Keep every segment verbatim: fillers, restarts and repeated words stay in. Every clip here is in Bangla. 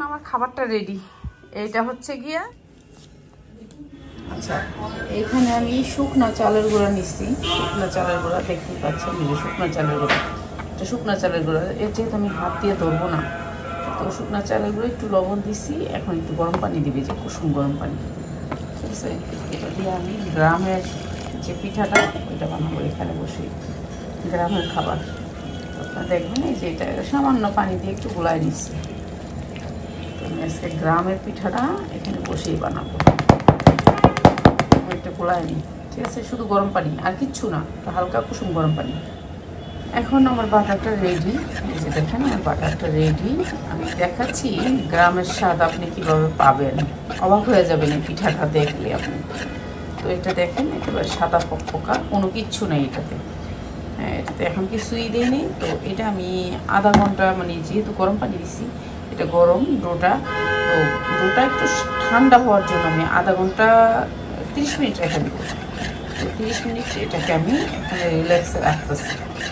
আমার খাবারটা রেডি। এইটা হচ্ছে গিয়া, আচ্ছা এইখানে আমি শুকনা চালের গুঁড়া নিচ্ছি। শুকনা চালের গুঁড়া দেখতেই পাচ্ছেন, শুকনা চালের গুঁড়া, এটা শুকনা চালের গুঁড়া। এর যেহেতু আমি হাত দিয়ে ধরবো না, তো শুকনা চালের গুঁড়ো একটু লবণ দিচ্ছি। এখন একটু গরম পানি দিবে, যে কুসুম গরম পানি, ঠিক আছে? এটা দিয়ে আমি গ্রামের যে পিঠাটা ওইটা বানাবো এখানে বসে, গ্রামের খাবার। আপনারা দেখবেন এই যে এটা সামান্য পানি দিয়ে একটু গুলাই নিচ্ছি। আমি আজকে গ্রামের পিঠাটা এখানে বসেই বানাবো। একটু গুলাই নিই, ঠিক আছে? শুধু গরম পানি, আর কিচ্ছু না, হালকা কুসুম গরম পানি। এখন আমার বাটারটা রেডি। এই যে দেখেন আমার বাটারটা রেডি। আমি দেখাচ্ছি গ্রামের স্বাদ আপনি কীভাবে পাবেন, অবাক হয়ে যাবেন এই পিঠাটা দেখলে আপনি। তো এটা দেখেন একেবারে সাদা পকপকা, কোনো কিচ্ছু নেই এটাতে। হ্যাঁ, এটাতে এখন কিছুই দিইনি। তো এটা আমি আধা ঘন্টা, মানে যেহেতু গরম পানি দিছি, এটা গরম ডোটা, তো ডোটা একটু ঠান্ডা হওয়ার জন্য আমি আধা ঘন্টা তিরিশ মিনিট রেখে দেবো। তো তিরিশ মিনিট এটাকে আমি এখানে রিল্যাক্সে রাখতেছি।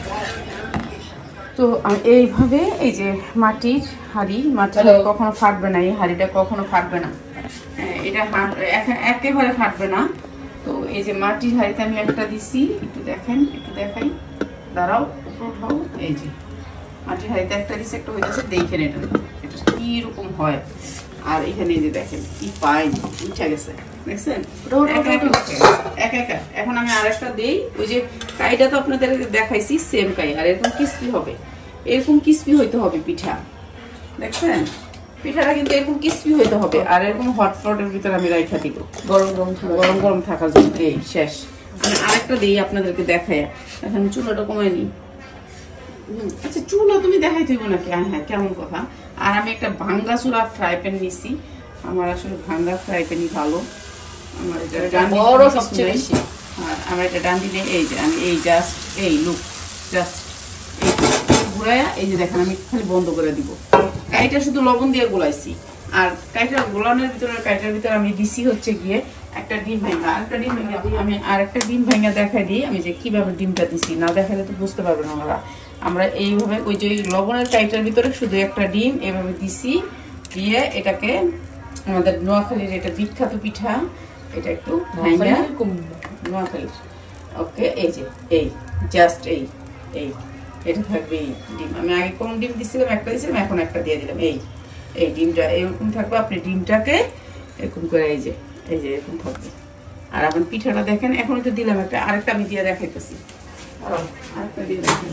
তো এইভাবে এই যে মাটির হাঁড়ি, মাটির কখনো ফাটবে না, এই হাঁড়িটা কখনো ফাটবে না, এটা একেবারে ফাটবে না। তো এই যে মাটির হাঁড়িতে আমি একটা দিছি, একটু দেখেন, একটু দেখাই, দাঁড়াও উপর উঠাও। এই যে মাটির হাঁড়িতে একটা দিছি, একটা হইতেছে, দেখেন এটা এটা কিরকম হয়। আর এখানে এই যে দেখেন কি পাই উঠে গেছে, দেখছেন? একা একা। এখন আমি আর একটা দিই, ওই যে কাইটা তো আপনাদের দেখাইছি সেম কাই, আর এরকম কিস্পি হবে, এরকম কিস্পি হইতে হবে পিঠা, দেখছেন? পিঠাটা কিন্তু এরকম কিস্পি হইতে হবে। আর এরকম হটপটের ভিতরে আমি রাইখা দিব, গরম গরম গরম গরম থাকার জন্য। এই শেষ। আমি আরেকটা দিই আপনাদেরকে দেখাই। এখন চুলাটা কমাই নিই। আচ্ছা চুলা তুমি দেখাই দিব নাকি? হ্যাঁ হ্যাঁ, কেমন কথা। আর আমি একটা ভাঙ্গা চুলা ফ্রাই প্যান নিছি। আমার আসলে ভাঙ্গা ফ্রাই প্যানই ভালো। আমার এটা বড় সবচেয়ে বেশি। আর আমার এটা ডান দিলে এই যে আমি এই জাস্ট এই লুক জাস্ট এই ঘুরাইয়া, এই যে দেখেন আমি খালি বন্ধ করে দিব। কাইটা শুধু লবণ দিয়ে গোলাইছি। আর কাইটা গোলানোর ভিতরে, কাইটার ভিতরে আমি দিছি হচ্ছে গিয়ে একটা ডিম ভাঙা। আরেকটা ডিম ভাঙা দিই আমি, আরেকটা ডিম ভাঙা দেখাই দিই আমি যে কিভাবে ডিমটা দিছি। না দেখালে তো বুঝতে পারবেন ওনারা। আমরা এইভাবে ওই যে লবণের কাইটার ভিতরে শুধু একটা ডিম এভাবে দিছি, দিয়ে এটাকে আমাদের নোয়াখালীর এটা বিখ্যাত পিঠা, এটা একটু নোয়াখালীর। ওকে, এই যে এই জাস্ট এই এই এটা থাকবে এই ডিম। আমি আগে কোন ডিম দিছিলাম? একটা দিয়েছিলাম, এখন একটা দিয়ে দিলাম। এই এই ডিমটা এরকম থাকবে। আপনি ডিমটাকে এরকম করে এই যে এই যে এরকম থাকবে। আর আপনার পিঠাটা দেখেন, এখন তো দিলাম একটা, আরেকটা আমি দিয়ে দেখাইতেছি। আরেকটা দিয়ে দেখেন,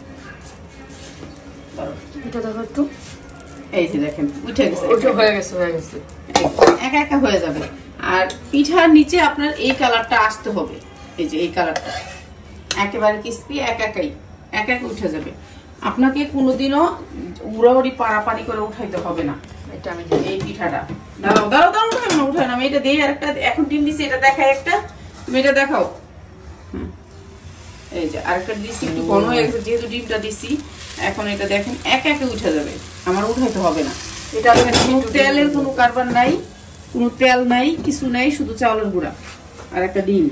এটা দেখো একটু। এই যে দেখেন উঠে গেছে, হয়ে গেছে হয়ে গেছে একা একা হয়ে যাবে। আর পিঠার নিচে আপনার এই কালারটা আসতে হবে, এই যে এই কালারটা একেবারে ক্রিস্পি, একা একাই একা একা উঠে যাবে। আপনাকে কোনোদিনও উড়াউড়ি পাড়াপাড়ি করে উঠাইতে হবে না। এটা আমি এই পিঠাটা দাঁড়াও দাঁড়াও দাঁড়াও উঠাই না, উঠাই না, আমি এটা দিই। আর একটা এখন ডিম দিছি, এটা দেখাই একটা, তুমি এটা দেখাও। হ্যাঁ এই যে আরেকটা দিছি, একটু ঘন হয়ে গেছে যেহেতু ডিমটা দিছি। এখন এটা দেখেন একা একা উঠে যাবে, আমার উঠাইতে হবে না। এটা কোনো তেলের কোনো কারবার নাই, কোনো তেল নাই, কিছু নাই, শুধু চাউলের গুঁড়া আর একটা ডিম।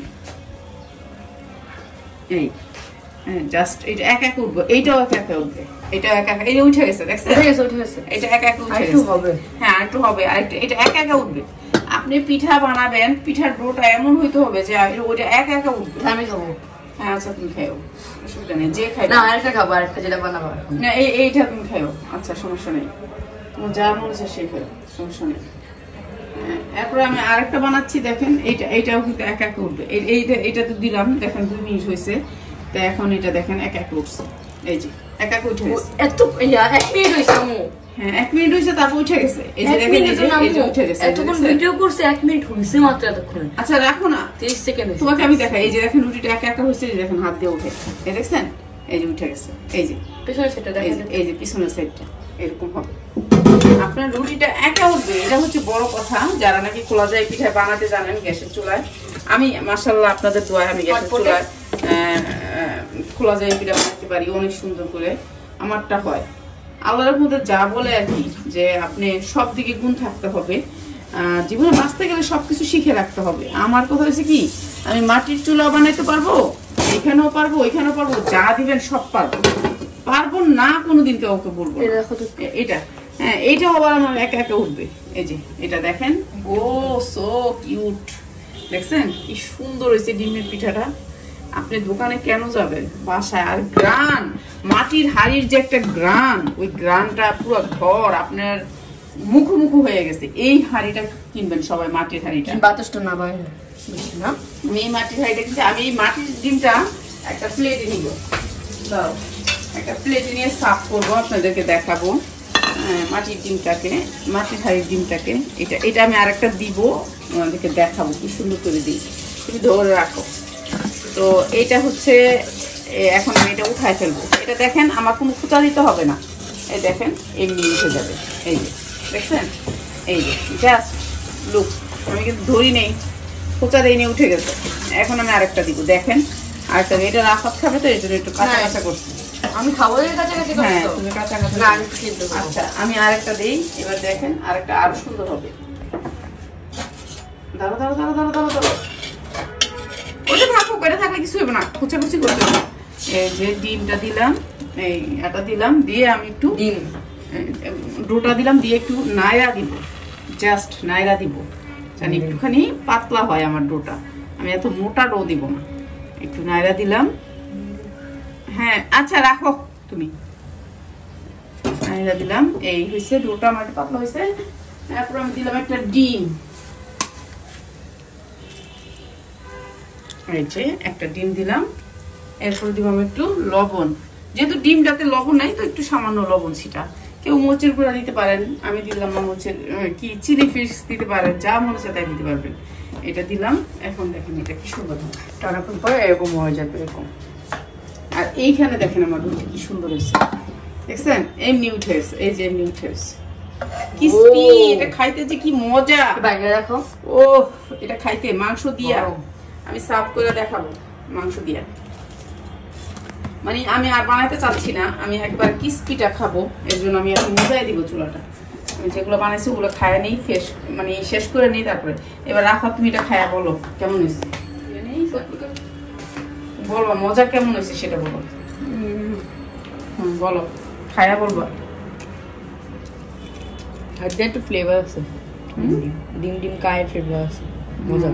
এই জাস্ট এটা একা একা উঠবে, এইটাও একা একা উঠবে, এটাও একা একা। এই যে উঠে গেছে, দেখছেন? উঠে গেছে, উঠে গেছে। এটা একা একা উঠে গেছে, হবে। হ্যাঁ আরেকটু হবে, আরেকটু। এটা একা একা উঠবে। আপনি পিঠা বানাবেন, পিঠার ডোটা এমন হইতে হবে যে ওইটা একা একা উঠবে। আমি খাবো। হ্যাঁ আচ্ছা তুমি খাইও, অসুবিধা নেই, যে খাই না। আরেকটা খাবো, আরেকটা যেটা বানাবো না, এই এইটা তুমি খাইও। আচ্ছা সমস্যা নেই, তোমার যা মনে হচ্ছে সে খাইও, সমস্যা নেই। এরপরে আমি আরেকটা বানাচ্ছি, দেখেন এইটা, এইটাও কিন্তু একা একা উঠবে। এইটা এইটা তো দিলাম, দেখেন দুই মিনিট হয়েছে। তো এখন এটা দেখেন একা একা উঠছে, এই যে একা একা উঠে গেছে। এত এক মিনিট হয়েছে। হ্যাঁ এক মিনিট হয়েছে, তারপর উঠে গেছে। এই যে দেখেন এই যে উঠে গেছে। এতক্ষণ ভিডিও করছে, এক মিনিট হয়েছে মাত্র এতক্ষণ। আচ্ছা রাখো না, তিরিশ সেকেন্ড তোমাকে আমি দেখাই। এই যে দেখেন রুটিটা একা একা হয়েছে, এই দেখেন হাত দিয়ে উঠে, এই দেখছেন? এই যে উঠে গেছে। এই যে পিছনের সাইডটা দেখেন, এই যে পিছনের সাইডটা এরকম হবে। আপনার রুটিটা একা উঠবে, এটা হচ্ছে বড় কথা। যারা নাকি খোলা যায় পিঠা বানাতে জানেন গ্যাসের চুলায়, আমি মাশাআল্লাহ আপনাদের দোয়ায় আমি গ্যাসের চুলায় খোলা যায় পিঠা বানাতে পারি অনেক সুন্দর করে। আমারটা হয় আল্লাহর মধ্যে যা বলে আর কি, যে আপনি সব দিকে গুণ থাকতে হবে। জীবনে বাঁচতে গেলে সবকিছু শিখে রাখতে হবে। আমার কথা হয়েছে কি, আমি মাটির চুলা বানাইতে পারবো, এখানেও পারবো, ওইখানেও পারবো, যা দিবেন সব পারবো। পারবো না কোনোদিন কাউকে বলবো। এটা হ্যাঁ এইটাও আবার আমার একা একা উঠবে। এই যে এটা দেখেন, ও সো কিউট, দেখছেন কি সুন্দর হয়েছে ডিমের পিঠাটা। আপনি দোকানে কেন যাবেন, বাসায়। আর গ্রান, মাটির হাড়ির যে একটা গ্রান, ওই গ্রানটা পুরো ঘর আপনার মুখোমুখি হয়ে গেছে। এই হাড়িটা কিনবেন সবাই, মাটির হাড়িটা। বাতাসটা না বাইরে না, আমি এই মাটির হাড়িটা কিনছি। আমি এই মাটির ডিমটা একটা প্লেটে নিব, দাও একটা প্লেটে নিয়ে সাফ করবো, আপনাদেরকে দেখাবো। হ্যাঁ মাটির ডিমটাকে, মাটির হাড়ির ডিমটাকে, এটা এটা আমি আরেকটা দিব, আপনাদেরকে দেখাবো কি সুন্দর করে দিই। তুমি ধরে রাখো। তো এইটা হচ্ছে এখন আমি এটা উঠায় ফেলবো। এটা দেখেন আমার কোনো খুঁচা দিতে হবে না, এই দেখেন এমনি উঠে যাবে। এই যে দেখছেন, এই যে জাস্ট লুক, আমি কিন্তু ধরি নেই, খোঁচা দিয়ে নিয়ে উঠে গেছে। এখন আমি আরেকটা দিব, দেখেন আরেকটা। এটা রাফাত খাবে তো এই জন্য একটু কাঁচা কাঁচা করছি। আমি খাবো এর কাছাকাছি। হ্যাঁ তুমি কাঁচা কাঁচা। না আমি খেতে দেবো। আচ্ছা আমি আরেকটা দিই, এবার দেখেন আরেকটা আরো সুন্দর হবে। দাঁড়ো দাঁড়ো দাঁড়ো দাঁড়ো দাঁড়ো দাঁড়ো, ওটা থাকো, এটা থাকলে কিছু হবে না, কুচাকুচি করতে হবে। এই যে ডিমটা দিলাম, এই এটা দিলাম, দিয়ে আমি একটু ডিম ডোটা দিলাম, দিয়ে একটু নাইরা দিব, জাস্ট নাইরা দিব, জানি একটুখানি পাতলা হয় আমার ডোটা। আমি এত মোটা ডো দিব না, একটু নাইরা দিলাম। হ্যাঁ আচ্ছা রাখো তুমি, নাইরা দিলাম। এই হয়েছে ডোটা আমার পাতলা হয়েছে। তারপর আমি দিলাম একটা ডিম, এই যে একটা ডিম দিলাম। এরপর দিব আমি একটু লবণ, যেহেতু ডিমটাতে লবণ নাই তো একটু সামান্য লবণ ছিটা। কেউ মরিচের গুঁড়া দিতে পারেন, আমি দিলাম না মরিচের কি চিলি ফিশ দিতে পারেন, যা মনে হচ্ছে তাই দিতে পারবেন। এটা দিলাম। এখন দেখেন এটা কি সুন্দর টানাক্ষণ পরে এরকম হয়ে যাবে এরকম। আর এইখানে দেখেন আমার রুটি কি সুন্দর হয়েছে, দেখছেন এমনি উঠে গেছে, এই যে এমনি উঠে গেছে, কি স্পিড। এটা খাইতে যে কি মজা, বাইরে রাখো। ও এটা খাইতে মাংস দিয়া, আমি সার্ভ করে দেখাবো মাংস দিয়া। মানে আমি আর বানাইতে চাচ্ছি না, আমি একবার ক্রিসপিটা খাবো, এর জন্য আমি এখন মজাই দিব চুলাটা। আমি যেগুলো বানাইছি ওগুলো খায় নেই, ফেস মানে শেষ করে নেই। তারপরে এবার রাখা, তুমি এটা খায়া বলো কেমন হয়েছে, বলবা মজা কেমন হয়েছে সেটা বলো। হুম বলো, খায়া বলবা। আর যে একটু ফ্লেভার আছে, ডিম ডিম কায়ের ফ্লেভার আছে, মজা।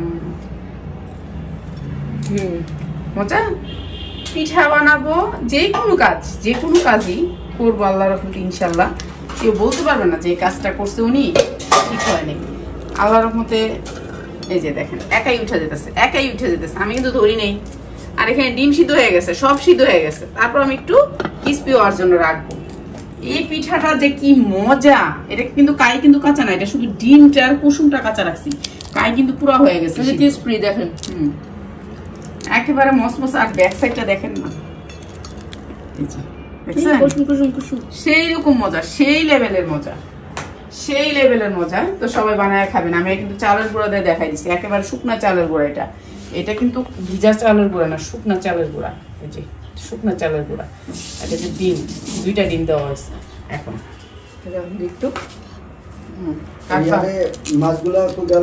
হুম মজা। পিঠা বানাবো, যে কোনো কাজ, যে কোনো কাজই করবো আল্লাহর রহমতে ইনশাল্লাহ। কেউ বলতে পারবে না যে এই কাজটা করছে উনি ঠিক হয়নি, আল্লাহর রহমতে। এই যে দেখেন একাই উঠে যেতেছে, একাই উঠে যেতেছে, আমি কিন্তু ধরি নেই। আর এখানে ডিম সিদ্ধ হয়ে গেছে, সব সিদ্ধ হয়ে গেছে। তারপর আমি একটু ক্রিসপি হওয়ার জন্য রাখবো। এই পিঠাটা যে কি মজা, এটা কিন্তু কাই কিন্তু কাঁচা না, এটা শুধু ডিমটা আর কুসুমটা কাঁচা রাখছি, কাই কিন্তু পুরো হয়ে গেছে ক্রিসপি। দেখেন হুম একেবারে মসমস। আর ব্যাক সাইডটা দেখেন না, সেই রকম মজা, সেই লেভেলের মজা, সেই লেভেলের মজা। তো সবাই বানায় খাবেন। আমি কিন্তু চালের গুঁড়া দিয়ে দেখাই দিচ্ছি, একেবারে শুকনা চালের গুঁড়া। এটা এটা কিন্তু ভিজা চালের গুঁড়া না, শুকনা চালের গুঁড়া। এই যে শুকনা চালের গুঁড়া। এটা যে ডিম, দুইটা ডিম দেওয়া হয়েছে। এখন একটু হম মাছগুলা তো গেল।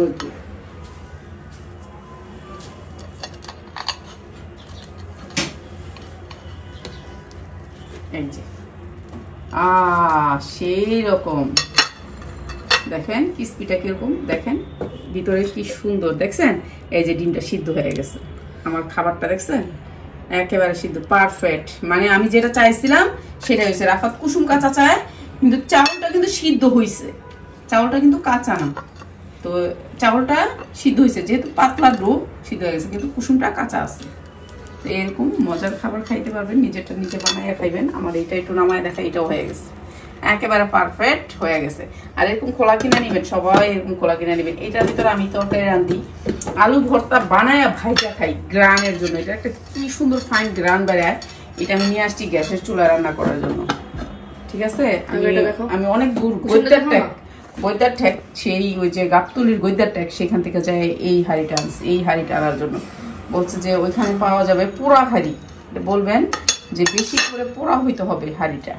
এই যে আহ সেই রকম দেখেন ক্রিসপিটা কিরকম, দেখেন ভিতরে কি সুন্দর, দেখছেন। এই যে ডিমটা সিদ্ধ হয়ে গেছে, আমার খাবারটা দেখছেন একেবারে সিদ্ধ, পারফেক্ট। মানে আমি যেটা চাইছিলাম সেটা হয়েছে। রাফাত কুসুম কাঁচা চায়, কিন্তু চাউলটা কিন্তু সিদ্ধ হয়েছে, চাউলটা কিন্তু কাঁচা না। তো চাউলটা সিদ্ধ হয়েছে, যেহেতু পাতলা ডো সিদ্ধ হয়ে গেছে, কিন্তু কুসুমটা কাঁচা আছে। তো এরকম মজার খাবার খাইতে পারবেন, নিজেরটা নিজে বানাইয়া খাইবেন। আমার এইটা একটু নামায় দেখা, এটাও হয়ে গেছে, একেবারে পারফেক্ট হয়ে গেছে। আর এরকম খোলা কিনে নিবেন, সবাই এরকম খোলা কিনে নিবেন। এটার ভিতরে আমি তরকারি রান্ধি, আলু ভর্তা বানায়া ভাইজা খাই গ্রানের জন্য। এটা একটা কি সুন্দর ফাইন গ্রান বেড়ায়। এটা আমি নিয়ে আসছি গ্যাসের চুলা রান্না করার জন্য, ঠিক আছে। আমি অনেক দূর বৈদ্যার ট্যাক, বৈদ্যার ট্যাক সেই ওই যে গাবতলির বৈদ্যার ট্যাক, সেখান থেকে যায় এই হাঁড়িটা আনছে, এই হাঁড়িটা আনার জন্য। বলছে যে ওইখানে পাওয়া যাবে পোড়া হাঁড়ি, বলবেন যে বেশি করে পোড়া হইতে হবে হাঁড়িটা।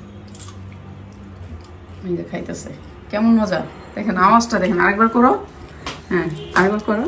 খাইতেছে কেমন মজা, দেখেন আওয়াজটা দেখেন। আরেকবার করো, হ্যাঁ আরেকবার করো।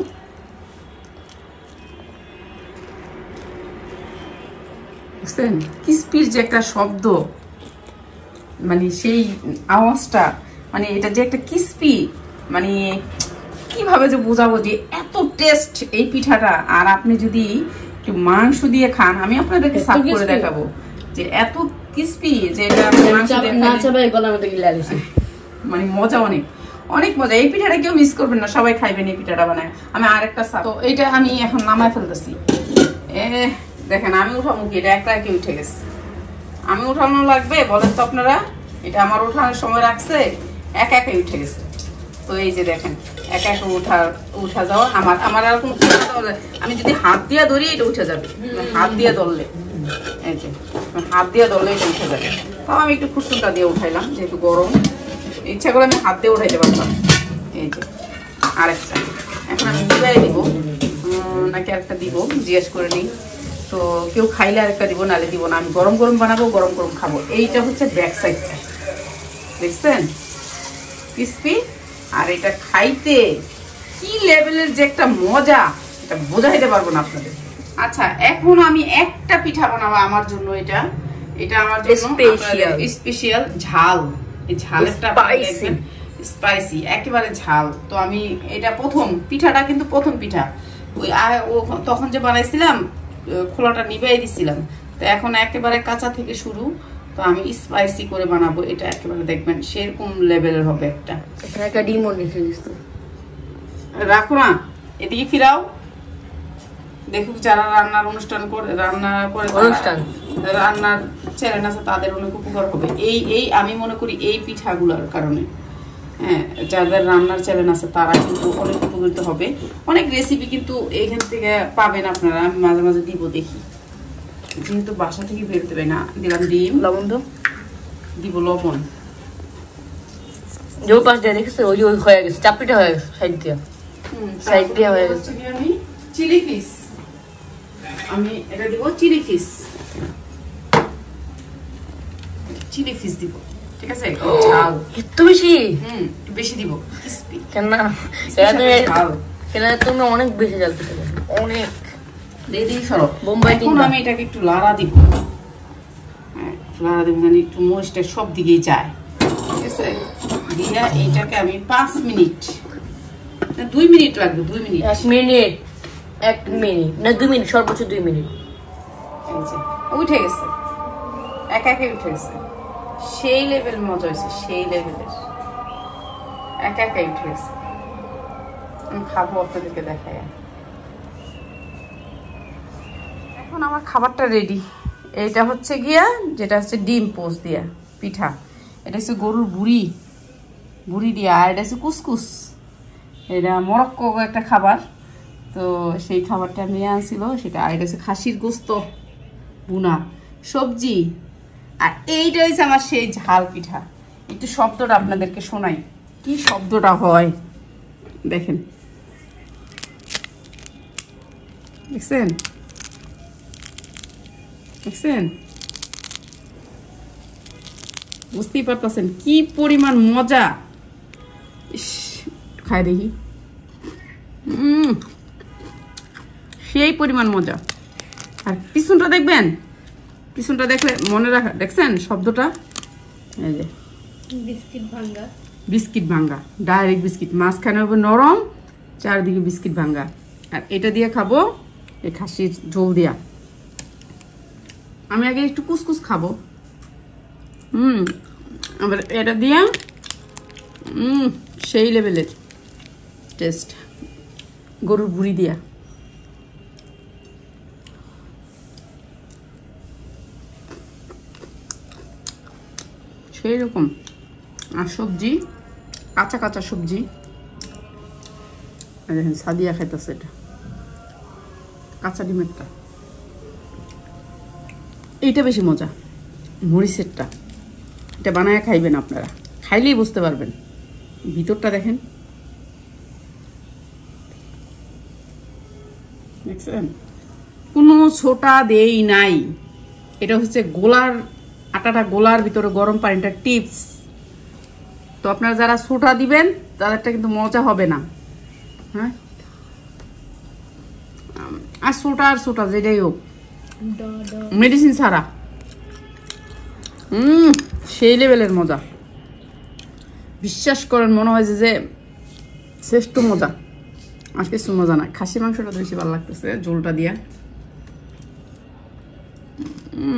বুঝছেন ক্রিসপির যে একটা শব্দ, মানে সেই আওয়াজটা, মানে এটা যে একটা ক্রিস্পি, মানে কিভাবে যে বোঝাবো যে এত টেস্ট এই পিঠাটা। আর আপনি যদি একটু মাংস দিয়ে খান, আমি আপনাদেরকে সার্ভ করে দেখাবো যে এত ক্রিস্পি যে এটা মাংস দিয়ে না খাইলে- চাবাই গলার মধ্যে গিলে আলিছে। মানে মজা অনেক অনেক মজা। এই পিঠাটা কেউ মিস করবেন না, সবাই খাইবেন এই পিঠাটা বানায়। আমি আরেকটা সার্ভ, তো এইটা আমি এখন নামায় ফেলতেছি। এ দেখেন আমি উঠাবো কি, এটা একটা কি উঠে গেছে। আমি উঠানো লাগবে বলেন তো আপনারা? এটা আমার উঠানোর সময় রাখছে, এক একাই উঠে গেছে। তো এই যে দেখেন একা একা উঠা উঠা যাওয়া আমার আমার আর কোনো কিছু না, তাহলে আমি যদি হাত দিয়ে ধরি এটা উঠে যাবে, হাত দিয়ে ধরলে এই যে হাত দিয়ে ধরলে এটা উঠে যাবে। তাও আমি একটু খুসুনটা দিয়ে উঠাইলাম, যেহেতু গরম, ইচ্ছা করে আমি হাত দিয়ে উঠাইতে পারতাম। এই যে আরেকটা এখন আমি নিবাই দিব নাকি আরেকটা দিব জিজ্ঞেস করে নিই। তো কেউ খাইলে আরেকটা দিব, নালে দিব না। আমি গরম গরম বানাবো, গরম গরম খাবো। এইটা হচ্ছে ব্যাক সাইডটা, দেখছেন ক্রিস্পি। আর এটা খাইতে কি লেভেলের যে একটা মজা, এটা বোঝাইতে পারবো না আপনাদের। আচ্ছা এখন আমি একটা পিঠা বানাবো আমার জন্য। এটা এটা আমার জন্য Special. স্পেশাল ঝাল। এই ঝালেরটা Spicy. স্পাইসি, একেবারে ঝাল। তো আমি এটা প্রথম পিঠাটা কিন্তু প্রথম পিঠা, ওই আ- ও তখন যে বানাইছিলাম খোলাটা নিবাই দিছিলাম। তো এখন একেবারে কাঁচা থেকে শুরু। তো আমি স্পাইসি করে বানাবো এটা, একেবারে দেখবেন সেরকম লেভেলের হবে একটা। এখানে একটা ডিমও রেখে দিস তো। রাখো না, এদিকে ফিরাও। দেখুক যারা রান্নার অনুষ্ঠান করে, রান্না করে তারা- অনুষ্ঠান। রান্নার চ্যানেল আছে তাদের অনেক উপকার হবে। এই এই আমি মনে করি এই পিঠাগুলোর কারণে, হ্যাঁ যাদের রান্নার চ্যানেল আছে তারা কিন্তু অনেক উপকৃত হবে। অনেক রেসিপি কিন্তু এইখান থেকে পাবেন আপনারা, আমি মাঝে মাঝে দিব দেখি, যেহেতু বাসা থেকে বেরোতে হবে না। দিলাম ডিম, লবণ তো দিব লবণ। যে পাশ দিয়ে দেখেছে ওই যে ওই হয়ে গেছে, চাপড়িটা হয়ে গেছে সাইড দিয়ে। Side দিয়ে হয়ে গেছে। আমি চিলি ফিশ, আমি এটা দিব চিলি ফিশ, চিলি ফিশ দিব, ঠিক আছে? ঝাল, এত বেশি হুম একটু বেশি দিব, ক্রিস্পি কেন না? ঝাল। কেন তুমি অনেক বেশি জাল পিঠা দেবে, অনেক। রেডি সরো। বোম্বাই এখন তিনটা। আমি এটাকে একটু লাড়া দিব, হ্যাঁ একটু লাড়া দিব, মানে একটু মরিচটা সব দিকেই যায়, ঠিক আছে? দিয়া এইটাকে আমি পাঁচ মিনিট, না দুই মিনিট লাগবে, দুই মিনিট। এক মিনিট, এক মিনিট না দুই মিনিট, সর্বোচ্চ দুই মিনিট। এই যে উঠে গেছে, একা একাই উঠে গেছে। সেই লেভেল মজা হয়েছে, সেই লেভেলের একা একাই উঠে গেছে। আমি খাবো, আপনাদেরকে দেখাই। এখন আমার খাবারটা রেডি। এইটা হচ্ছে গিয়া যেটা হচ্ছে ডিম পোস্ট দিয়া পিঠা, এটা হচ্ছে গরুর বুড়ি, বুড়ি দিয়া। আর এটা হচ্ছে কুসকুস, এটা মরক্কো একটা খাবার। তো সেই খাবারটা নিয়ে আনছিল সেটা। আর এটা হচ্ছে খাসির গোস্ত বুনা, সবজি। আর এইটা হচ্ছে আমার সেই ঝাল পিঠা। একটু শব্দটা আপনাদেরকে শোনাই, কি শব্দটা হয় দেখেন, দেখছেন দেখছেন বুঝতেই পারতেছেন কি পরিমাণ মজা। ইস, খাই দেখি, উম সেই পরিমাণ মজা। আর পিছনটা দেখবেন, পিছনটা দেখলে মনে রাখা, দেখছেন শব্দটা, এই যে বিস্কিট ভাঙ্গা, বিস্কিট ভাঙ্গা, ডাইরেক্ট বিস্কিট, মাঝখানে হবে নরম, চারদিকে বিস্কিট ভাঙ্গা। আর এটা দিয়ে খাবো এই খাসির ঝোল দিয়া। আমি আগে একটু কুসকুস খাবো, হুম আবার এটা দিয়া, হুম সেই লেভেলের টেস্ট, গরুর বুড়ি দিয়া। সেই রকম। আর সবজি, কাঁচা কাঁচা সবজি, দেখেন সাদিয়া খাইতেছে এটা, কাঁচা ডিমেরটা, এইটা বেশি মজা, মরিচেরটা। এটা বানায় খাইবেন আপনারা, খাইলেই বুঝতে পারবেন। ভিতরটা দেখেন, দেখছেন কোনো ছোটা দেই নাই। এটা হচ্ছে গোলার আটাটা, গোলার ভিতরে গরম পানিটা টিপস। তো আপনারা যারা ছোটা দিবেন তাদেরটা কিন্তু মজা হবে না, হ্যাঁ। আর ছোটা আর ছোটা যেটাই হোক, মেডিসিন ছাড়া। হুম সেই লেভেলের মজা, বিশ্বাস করেন মনে হয় যে যে শ্রেষ্ঠ মজা, আর কিছু মজা না। খাসি মাংসটা বেশি ভালো লাগতেছে ঝোলটা দিয়া। হুম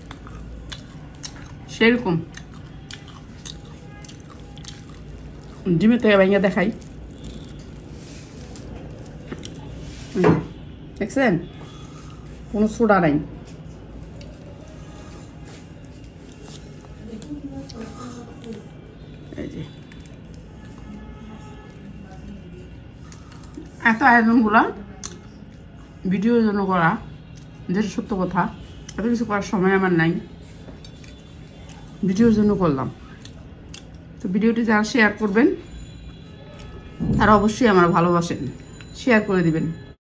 সেরকম ডিমের থেকে ভেঙে দেখাই, দেখছেন কোনো সোডা নাই। এই যে এত আয়োজনগুলা ভিডিওর জন্য করা, যেটা সত্য কথা, এত কিছু করার সময় আমার নাই, ভিডিওর জন্য করলাম। তো ভিডিওটি যারা শেয়ার করবেন তারা অবশ্যই আমার ভালোবাসেন, শেয়ার করে দিবেন।